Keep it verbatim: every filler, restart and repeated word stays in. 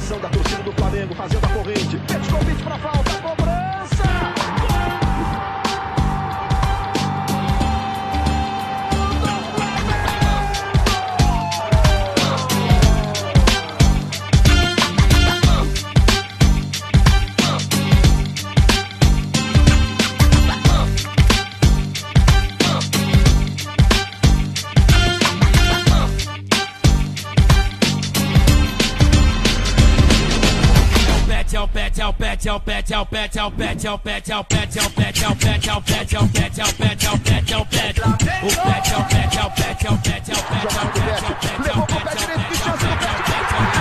Animação da torcida do Flamengo, fazendo a corrente. Petcovich pra falta, cobrança! É o pet, é o pet, é o pet, é o pet, é o pet, é o pet, é o pet, é o pet, é o pet, é o pet, é o pet, é o pet, é o pet, é o pet. O pet é o pet, é o pet, é o pet, é o pet, é o pet, é o pet, é o pet, é o pet, é o pet, é o pet, é o pet.